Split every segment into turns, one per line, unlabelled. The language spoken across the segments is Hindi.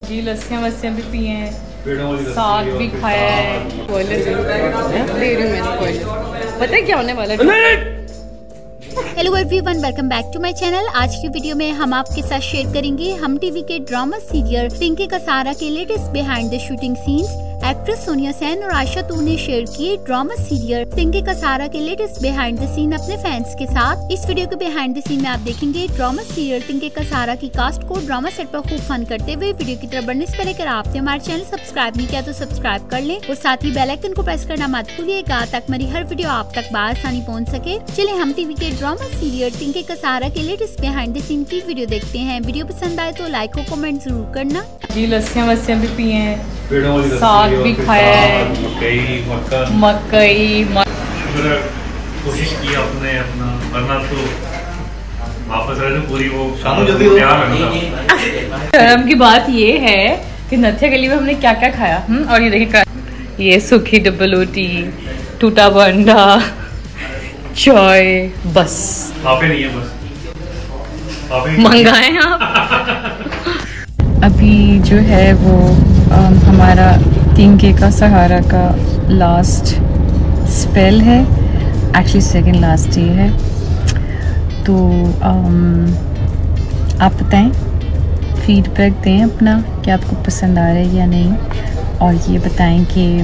जी लस्सियाँ वस्सियाँ भी पिए हैं, साग भी खाया है। स्पॉइलर दे रही हूँ मैं, स्पॉइलर पता है क्या होने वाला है।
Hello everyone, welcome back to my channel. आज की वीडियो में हम आपके साथ शेयर करेंगे हम टीवी के ड्रामा सीरियल पिंकी कसारा के latest behind the shooting scenes. Actress Sonia Sen और आयशा तूर ने शेयर किए ड्रामा सीरियल पिंकी कसारा के लेटेस्ट बिहाइंड द सीन अपने फैंस के साथ। इस वीडियो के बिहाइंड द सीन में आप देखेंगे ड्रामा सीरियल पिंकी कसारा की कास्ट को ड्रामा सेट पर खूब फन करते हुए। वीडियो की तरफ बढ़ने से पहले अगर आपने हमारे चैनल सब्सक्राइब नहीं किया तो सब्सक्राइब कर लें और साथ ही बेल आइकन को प्रेस करना मत भूलिएगा ताकि हमारी हर वीडियो आप तक आसानी पहुँच सके। चलिए हम टीवी के ड्रामा सीरियल पिंकी कसारा के लेटेस्ट बिहाइंड द सीन की वीडियो देखते हैं। वीडियो पसंद आए तो लाइक और कमेंट जरूर करना।
जी लस्सियाँ वस्सियाँ भी पिए हैं, साग भी खाया है, मकई
कोशिश की आपने अपना, वरना तो वापस आए तो पूरी वो
शर्म की बात ये है कि नथिया गली में हमने क्या क्या खाया। और ये देखिए, ये सूखी डब्बलोटी, टूटा बंडा, चाय, बस
पापे नहीं है, बस
मंगाए आप। अभी जो है वो हमारा पिंकी का सहारा का लास्ट स्पेल है, एक्चुअली सेकंड लास्ट डे है। तो आप बताएं, फीडबैक दें अपना कि आपको पसंद आ रहा है या नहीं, और ये बताएं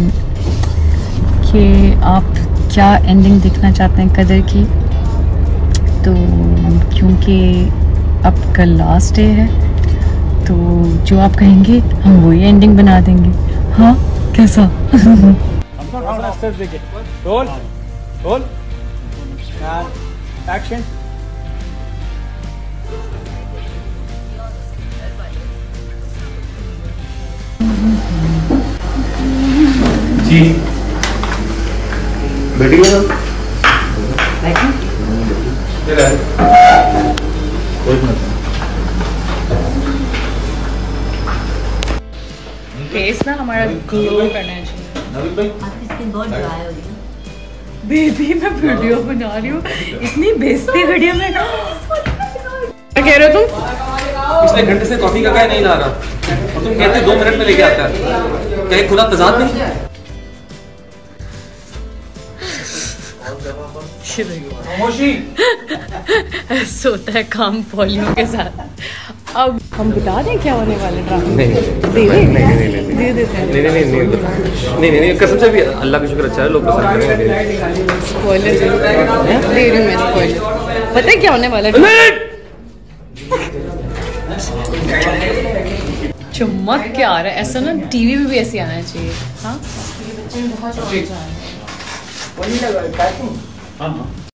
कि आप क्या एंडिंग देखना चाहते हैं कदर की। तो क्योंकि अब कल लास्ट डे है तो जो आप कहेंगे हम वही एंडिंग बना देंगे। हाँ कैसा?
Role roll action.
जी बेटी
फेस ना हमारा ग्लो करना चाहिए।
आपकी स्किन बहुत ड्राई हो रही है।
बेबी मैं वीडियो बना रही हूँ, इतनी बेइज्जती वीडियो में। क्या कह रहे हो तुम?
पिछले घंटे से कॉफी का क्या नहीं ला रहा और तुम कहते 2 मिनट में लेके आता है। कहीं खुदा तजाद नहीं?
सोता है काम पॉलियों के साथ। अब हम बता दें क्या होने वाले ड्रामा?
नहीं, कसम से भी अल्लाह का शुक्र अच्छा है, लोग पसंद करेंगे।
स्पॉइलर दे रही हूँ मैं, स्पॉइलर पता है क्या होने वाला है। चमक क्या आ रहा है, ऐसा ना टीवी में भी ऐसे आना चाहिए। हाँ